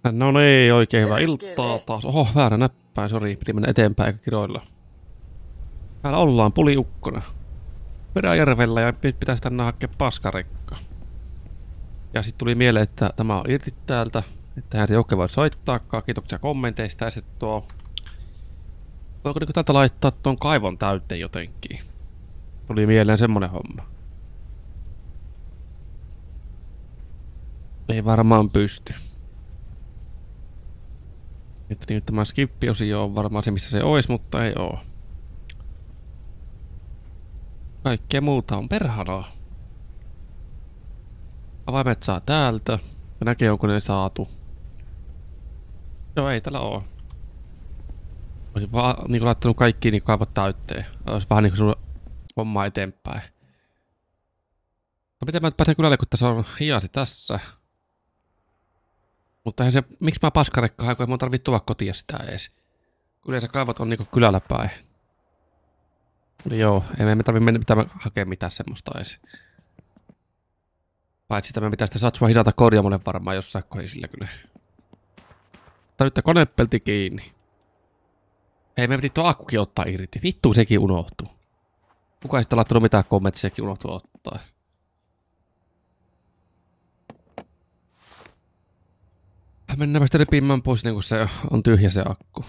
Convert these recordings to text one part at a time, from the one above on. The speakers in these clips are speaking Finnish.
No niin, oikein hyvää iltaa taas. Oho, väärä näppäin, sori. Piti mennä eteenpäin eikä kiroilla. Täällä ollaan, puliukkona. Peräjärvellä ja nyt pitäisi tänne hakea paskarekka. Ja sitten tuli mieleen, että tämä on irti täältä. Että hän se joukko voi soittaakaan. Kiitoksia kommenteista. Ja sitten voiko niinku täältä laittaa tuon kaivon täyteen jotenkin? Tuli mieleen semmonen homma. Ei varmaan pysty. Että niin, tämä skippi-osio on varmaan se, missä se olisi, mutta ei oo. Kaikkea muuta on perhanaa. Avaimet saa täältä. Ja näkee, onko ne saatu. Joo, ei täällä oo. Olisin vaan niinku laittanut kaikki niin kaivot täytteen. Olisi vähän niinku sun hommaa eteenpäin. No miten mä nyt pääsen kylälle, kun tässä on hiasi tässä. Mutta eihän se, miksi mä paskarekkaan, kun ei mun tarvitse tuoda kotia sitä ees. Yleensä kaivot on niinku kylällä päin. Eli joo, ei me tarvitse mennä hakea mitään semmoista ees. Paitsi sitä me pitää sitä satsua hidata korjaamolle varmaan jossain kohdisilla kyllä. Mutta nyt konepelti kiinni. Hei, me piti tuo akkukin ottaa irti. Vittu, sekin unohtuu. Kuka ei sitä laittanut mitään kommenttia, sekin unohtuu ottaa. Mennäänpä sitten repimään pois, niin kun se on tyhjä se akku.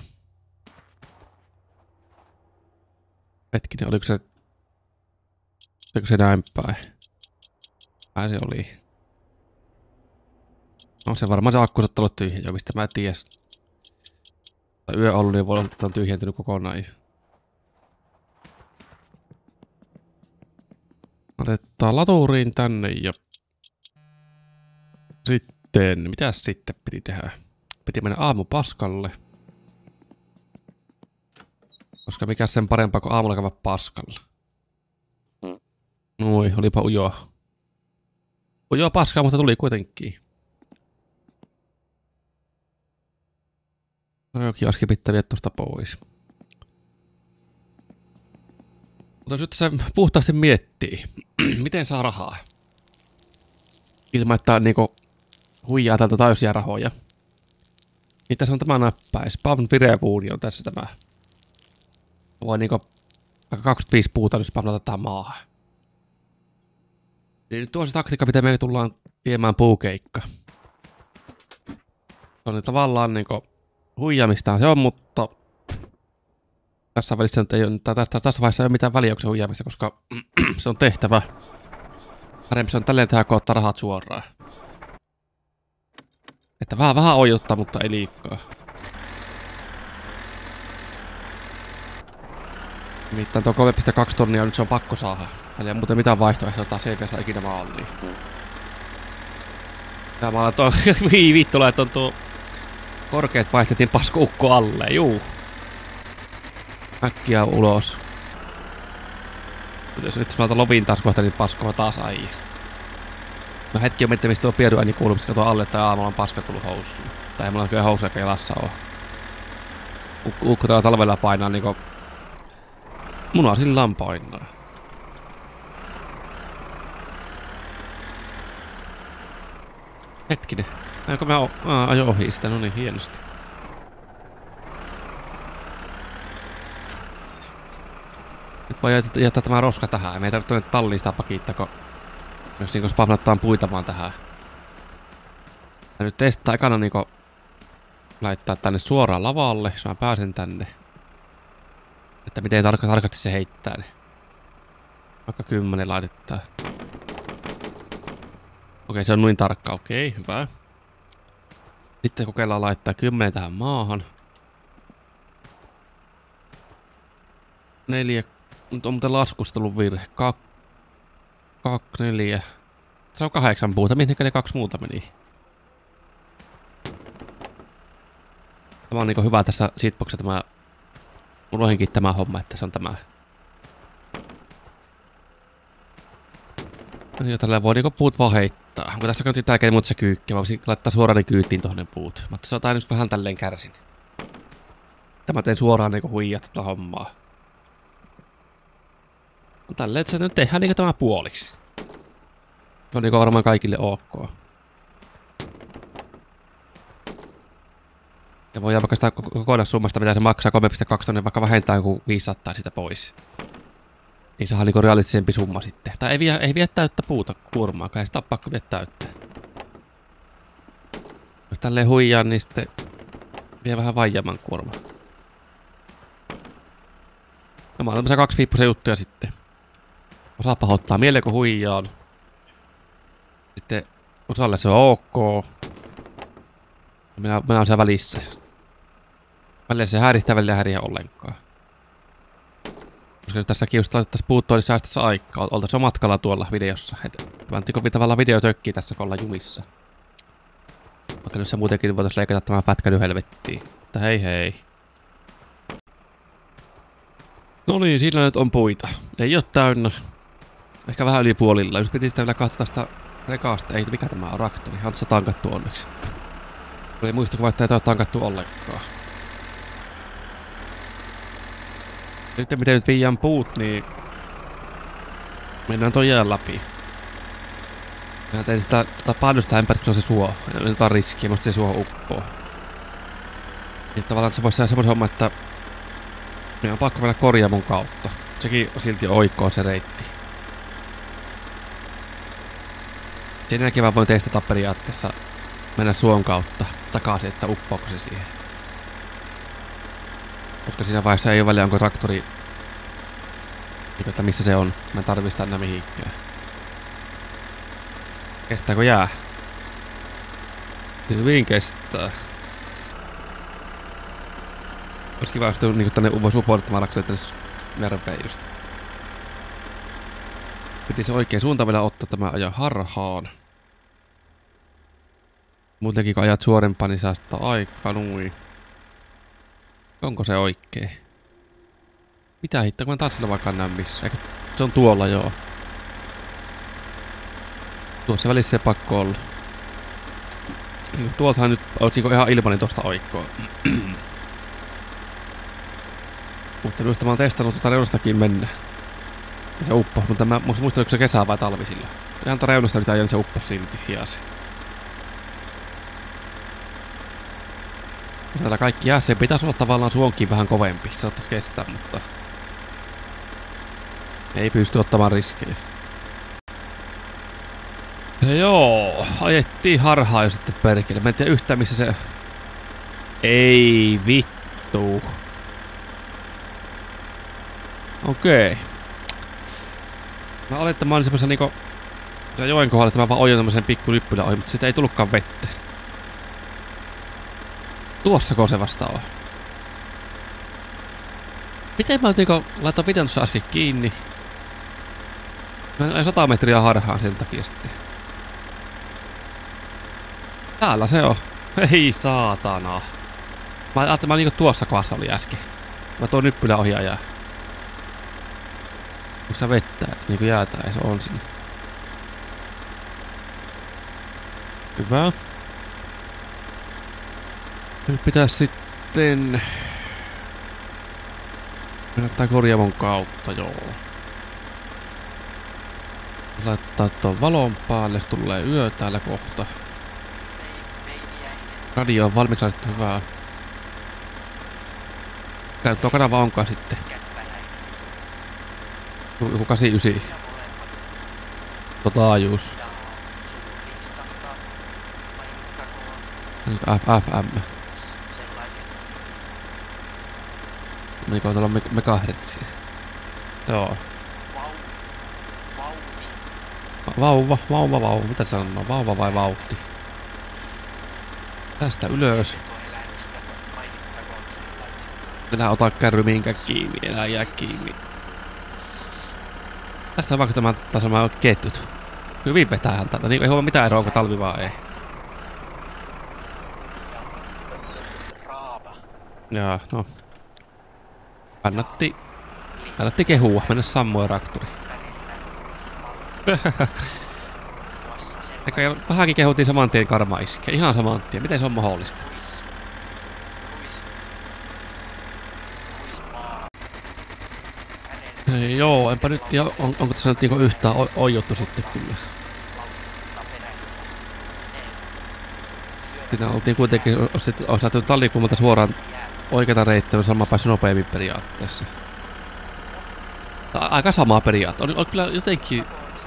Hetkinen, oliko se näin päin? Ai se oli. No se varmaan se akku on ollut tyhjä jo, mistä mä en tiedä. Yö ollut, niin voi olla, että on tyhjentynyt kokonaan. Otetaan laturiin tänne ja... Sitten, mitäs sitten piti tehdä? Piti mennä aamupaskalle. Koska mikä sen parempaa kuin aamulla käydä paskalla. Noi, olipa ujoa. Ujoa paskaa, mutta tuli kuitenkin. No jokin olisikin pitää viedä tuosta pois. Mutta jos nyt se puhtaasti miettii, miten saa rahaa? Ilman, että niinku huijaa täältä täysiä rahoja. Niin tässä on tämä näppäin. Spawn Firewood on tässä tämä. Voi niinku 25 puuta nyt spawnata tähän maahan. Niin nyt tuo se taktiikka, mitä me tullaan viemään puukeikka. Se on tavallaan niinku huijaamistaan se on, mutta tässä välissä nyt ei ole, tässä vaiheessa ei ole mitään väliä, onko se huijaamista, koska se on tehtävä. Parempi se on tälleen tehdä, kun ottaa rahat suoraan. Että vähän oijuttaa, mutta ei liikaa. Nimittäin tuo 3,2 tonnia nyt se on pakko saada. Eli ei muuten mitään vaihtoehtoa, taas se ei päästä ikinä maaliin. Tää mä olen tuo vittu, että on tuo korkeat vaihtettiin paskoukko alle, juu. Äkkiä ulos. Jos nyt sanotaan lovin taas kohta, niin paskoa taas aijia. No hetki on miettiä, mistä tuo pieruääni kuuluu, mistä katoo alle, tai aamulla on paska tullut housuun. Tai ei mulla kyllä housuja jalassa oo. Ukko täällä talvella painaa niinku... Munasillaan painaa. Hetkinen. Aiko mä ajo ohi sitä, no niin, hienosti. Nyt voi jättää tämä roska tähän. Me ei tarvitse tuonne talliin sitä pakittaa, kun... Jos niinku spavnattaan puita vaan tähän. Ja nyt testaa ekana niinku... Laittaa tänne suoraan lavalle, jos mä pääsen tänne. Että miten tarkasti se heittää ne. Vaikka 10 laitetaan. Okei, se on noin tarkka. Okei, hyvä. Sitten kokeillaan laittaa 10 tähän maahan. 4. Nyt on muuten laskusta tullut virhe. 2, 4. Se on 8 puuta. Mihinkä ne 2 muuta meni? Tämä on niinku hyvä tässä sitboxissa tämä... Unohinkin tämä homma, että se on tämä. Ja tällä voi niinku puut vaan heittää. Onko tässä nyt tärkeää muuta se kyykki? Mä voisin laittaa suoraan ne kyytiin tohon ne puut. Mutta se on nyt vähän tälleen kärsin. Tämä teen suoraan niinku huijaa tätä hommaa. No tälleen, että se nyt tehdään niinku tämä puoliksi. Se on niinku varmaan kaikille ok. Ja voidaan vaikka sitä kokonaissummasta, mitä se maksaa 3,2 tonnia, vaikka vähentää joku 500 sitä pois. Niin saadaan niinku realistisempi summa sitten. Tai ei vie täyttä puuta kuormaa, kai sitä on pakko vie täyttä. Jos tälleen huijaa, niin sitten vie vähän vaijaaman kuorma. Nämä on tämmöisiä kaksipiippuisia juttuja sitten. Osa pahoittaa mieleen, kun huijaan. Sitten osalle se on ok. Minä olen siellä välissä. Välillä se häirittää, välillä häiriä ollenkaan. Koska tässäkin just laitettaisiin puuttua, niin säästäisi aikaa. Oltaisiin matkalla tuolla videossa. Välttikö tavallaan video tökkii tässä, kun ollaan jumissa. Vaikka nyt se muutenkin voitaisiin leikata tämä pätkä nyt helvettiin. Mutta hei hei. No niin, siinä nyt on puita. Ei oo täynnä. Ehkä vähän yli puolilla. Jos piti sitä vielä katsoa tästä rekaasta. Ei, mikä tämä on traktori. On se tankattu onneksi. Ei muista, kun ei ole tankattu ollenkaan. Nyt miten nyt viiään puut, niin mennään ton jään läpi. Mä tein sitä painosta ympäri, kun on se suo. Nyt on riskiä, musta se suo uppoo. Niin tavallaan se voisi tehdä semmoisen homman, että meidän on pakko mennä korjaamon kautta. Sekin silti oikoo se reitti. Sen jälkeen mä voin testata periaatteessa mennä suon kautta takaisin, että uppoako se siihen. Koska siinä vaiheessa ei ole väliä, onko traktori, että missä se on. Mä en tarvista enää mihinkään. Kestääkö jää? Hyvin kestää. Olisi kiva, jos niin tänne voisi upoittamaan traktoria tänne merpeen just. Piti se oikein suuntaan vielä ottaa tämä ajan harhaan. Muutenkin kun ajat suorempaan, niin säästää aikaa nui. Onko se oikein? Mitä hittoa, kun mä tanssilla vaikka näe missä? Eikö se on tuolla joo? Tuossa välissä se pakko olla. Tuoltahan nyt otsiko ihan ilmanen tosta oikkoa. Mutta minusta mä oon testannut tuota reunastakin mennä. Se uppos, mutta mä muistan, oliko se kesää vai talvisilla. Ihan reunasta nyt ajan se uppos silti hiasi. Täällä kaikki jää, se pitäisi olla tavallaan suonkin vähän kovempi, se saattaisi kestää, mutta ei pysty ottamaan riskejä. Ja joo, ajettiin harhaa jo sitten perkele. Mä en tiedä yhtään missä se... Ei vittu. Okei. Mä olin, että mä olin semmosen niinku... joen kohdalla, että mä vaan ojon tämmösen pikku lyppylän ohi, mutta siitä ei tullutkaan vettä. Tuossako se vasta on? Miten mä niinku laitoin videon tuossa äsken kiinni? Mä en 100 metriä harhaan sen takia sitten. Täällä se on. Ei saatana. Mä ajattelin, että mä niinku tuossa kohdassa oli äsken. Mä tuon nyppylän ohi ajaa. Onko se vettä? Niinku jäätää, ei se on sinne. Hyvä. Nyt pitäis sitten... mennä tää korjaamon kautta, joo. Laittaa tuon valon päälle, se tulee yö täällä kohta. Radio on valmiiksi laitettu, hyvää. Käy tuo kanava onkaan sitten. Joku 89. Taajuus. FM. Mikä on tuolla megahertsiä? Joo. Vauva. Mitä sanoo? Vauva vai vauhti? Tästä ylös. Enää ota kärry mihinkään kiinni, enää jää kiinni. Tästä on vaikka tämä tasama ketjut. Hyvin vetäähän täältä, niin ei huomaa mitään eroa, kun talvi vaan ei. Jaa, no. Kannatti kehua, mennä sammuun traktori. Eikä vähänkin kehutiin saman tien karma iskee. Ihan saman tien. Miten se on mahdollista? Joo, enpä nyt tiedä, onko tässä nyt niinku yhtään oijottu sitten kyllä. Siinä oltiin kuitenkin osattu Tallikummalta suoraan oikeata reittiä, jos mä päässyt nopeammin periaatteessa. Aika sama periaate. On kyllä jotenkin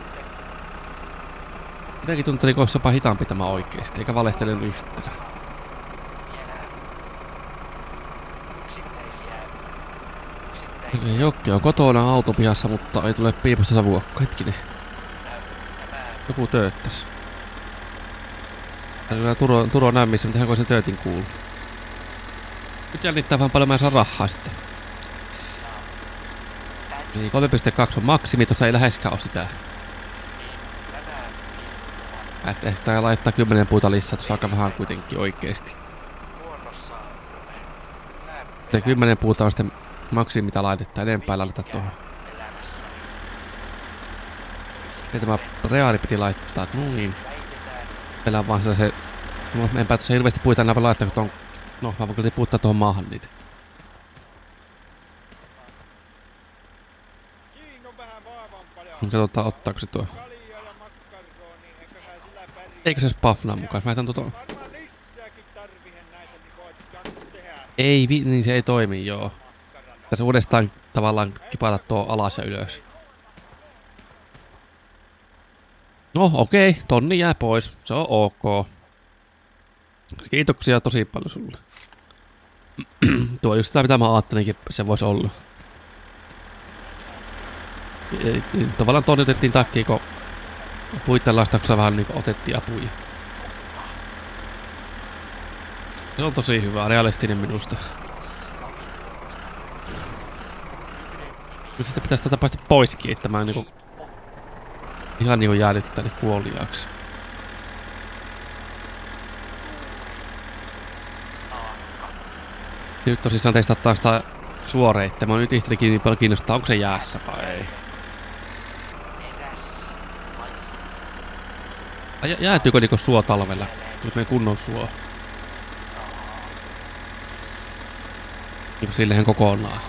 tuntuu, niin olisi jopa hitaampi tämä oikeesti, eikä valehtelen yhtään. Jokke on kotona autopihassa, mutta ei tule piipusta savuokko. Hetkinen. Joku tööttäs. Turo näin missä, mutta hän sen töötin kuuluu. Nyt jännittää vähän paljon, mä en saa rahaa sitten. Niin 3.2 on maksimi, tuossa ei läheskään ole sitä. Ehkä laittaa 10 puuta lisää, tuossa aika vähän kuitenkin oikeesti. Se 10 puuta on sitten maksimi, mitä laitetaan, enempää laittaa tuohon. Ja tämä reaali piti laittaa, noin. Meillä on vaan sellaisen... En päätössä hirveästi puita enää laittaa, kun ton... No, mä voin kyllä puuttaa tuohon maahan niitä. Katsotaan, ottaako se tuo. Eikö se spaffnaa mukaan? Mä jätän tuota... Ei, niin se ei toimi, joo. Tässä uudestaan tavallaan kipata tuo alas ja ylös. No okei, tonni jää pois. Se on ok. Kiitoksia tosi paljon sulle. Tuo just sitä mitä mä ajattelinkin se voisi olla. Tavallaan tonni otettiin takia, kun puitten lastauksessa vähän niinku otettiin apuja. Se on tosi hyvä, realistinen minusta. Nyt sitten pitäisi tätä päästä poiskin, että mä niinku... Ihan niinku jäädyttää ne kuoliaaksi. Nyt tosissaan testataan sitä suoreittä. Mä oon nyt itsekin niin paljon kiinnostaa, onko se jäässä vai ei. Jäätyykö niinku suo talvella? Kun se kunnon suo. Niinku silleen kokonaan.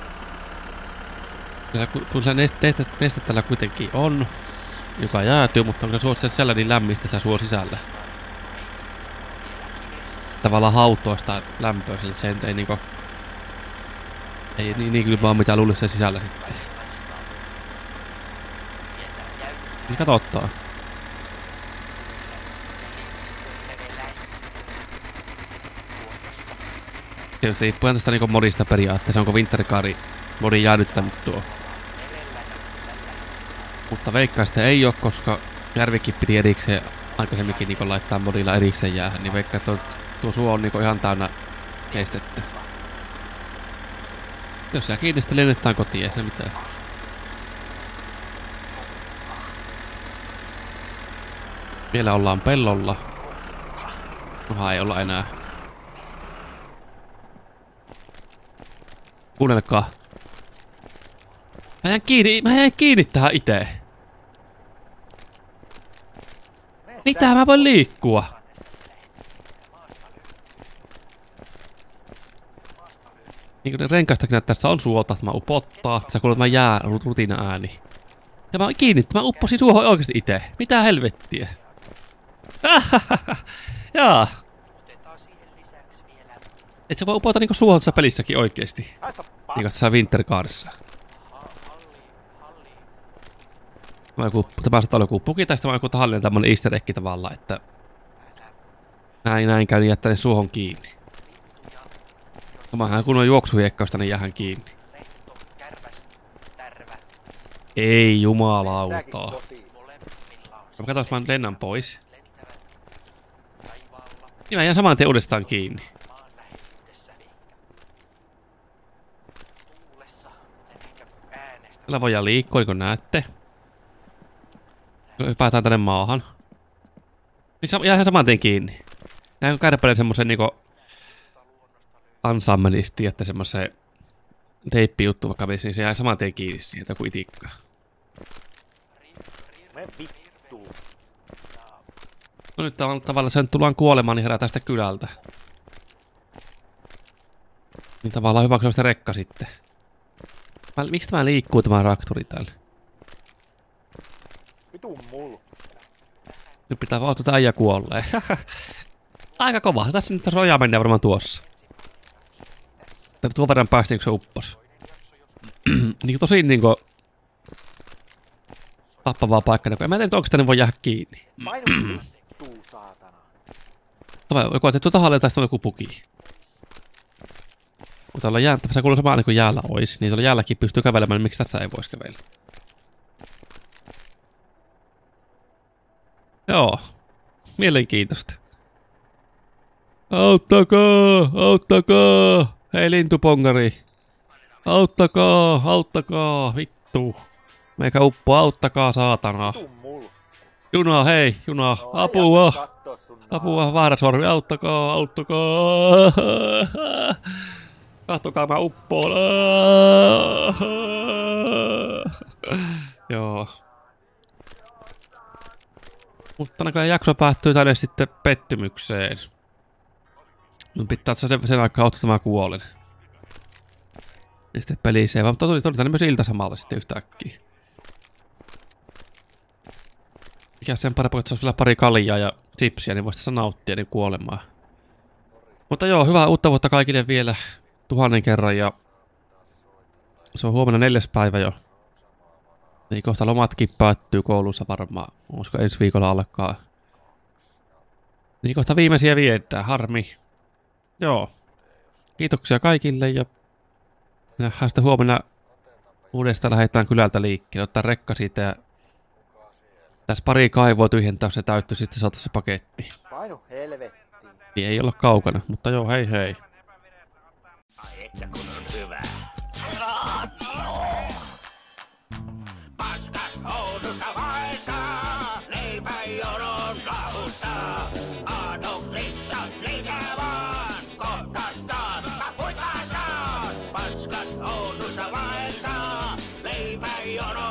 Kun se neste tällä kuitenkin on, joka jäätyy, mutta onko se suo sisällä niin lämmistä se suo sisällä? Tavallaan hautoista lämpöä, sillä se ei niinku... Ei niin kyllä vaan mitä luulisi sen sisällä sitten. Niin katsotaan. Se riippuu tästä niinku modista periaatteessa, onko Wintergari modin jäädyttänyt tuo. Mutta veikkaan sitä ei oo, koska Järvikin piti erikseen aikaisemminkin niinku laittaa modilla erikseen jäähän, niin veikkaan, että tuo suo on niinku ihan täynnä nestettä. Jos sä kiinni, sitten lennetään kotiin, ei se mitään. Vielä ollaan pellolla. Noha ei olla enää. Kuunnelkaa. Mä jäin kiinni tähän itse. Mitä mä voin liikkua? Niin kuin renkaistakin näyttää, tässä on suolta, että mä upottaa. Tässä kuulee tämä jää rutiina ääni. Ja mä oon kiinni, että mä upposin suohon oikeesti itse. Mitä helvettiä? Jaa. Et sä voi upota niinku suohon tässä pelissäkin oikeesti. Niinku tässä Wintergarissa. Tämä saattaa olla joku puki, tai sitten vaan joku tahallinen tämmönen easter egg tavallaan, että... Näin käy, niin jättää ne suohon kiinni. Tämähän kun on juoksuhiekkausta, niin jäähän kiinni. Ei jumalautaa. Mä katsoin, että mä lennän pois. Niin mä jään saman tien uudestaan kiinni. Tällä voidaan liikkua, niin kuin näette. Hypätään tänne maahan. Niin jäähän saman tien kiinni. Näin kun käydä semmosen niinku... Ansammelisti, että semmosen... Teippijuttu vaikka menisi, niin se jää saman tien kiinni sieltä kuin itikkaa. No nyt tavallaan sen tullaan kuolemaan, niin herää tästä kylältä. Niin tavallaan hyvä, kun se on sitä rekka sitten. Miksi tämä liikkuu tämä traktori täällä? Vitun mulla. Nyt pitää vaan ottaa äijä kuolleen. Aika kova. Tässä nyt raja menee varmaan tuossa. Tuon verran päästiin, kun se uppos. Niin tosi niinku tappavaa paikka. En mä tiedä, onko tänne voi jäädä kiinni. Joku on tehty tahalle tai sitten on joku puki. Kun täällä on jäätä, se kuuluu samaan niin kuin jäällä ois. Niin tuolla jäälläkin pystyy kävelemään, niin miksi tässä ei voisi kävellä? Joo. Mielenkiintoista. Auttakaa! Auttakaa! Hei lintupongari! Auttakaa! Auttakaa! Vittu! Meikä uppo, auttakaa saatana! Juna, hei! Juna! Apua! Apua! Väärä sormi! Auttakaa! Auttakaa! Kattokaa mä uppoon! Joo. Mutta näköjään jakso päättyy tänne sitten pettymykseen. Mun pitää sen aikaa ottaa mä kuolin. Niin sitten pelisee, mutta tuli tänne myös ilta samalla sitten yhtäkkiä. Mikä sen parempi, että se olisi vielä pari kaljaa ja chipsiä, niin voisi tässä nauttia niin kuolemaa. Mutta joo, hyvää uutta vuotta kaikille vielä 1000 kerran ja se on huomenna 4. päivä jo. Niin kohta lomatkin päättyy koulussa varmaan. Olisiko ensi viikolla alkaa. Niin kohta viimeisiä viedään, harmi. Joo. Kiitoksia kaikille ja nähdään sitten huomenna uudestaan lähdetään kylältä liikkeelle. Ottaa rekka siitä ja tässä pari kaivoa tyhjentää, jos se täyttyy, sitten saataisiin se paketti. Painu helvettiin. Ei olla kaukana, mutta joo, hei hei. Ai että kun on hyvä. Paskas housusta vaihtaa, leipäjonon kahuttaa. Aatoksissa liikää vaan, kohtastaan, kapuikataan. Paskas housusta vaihtaa, leipäjonon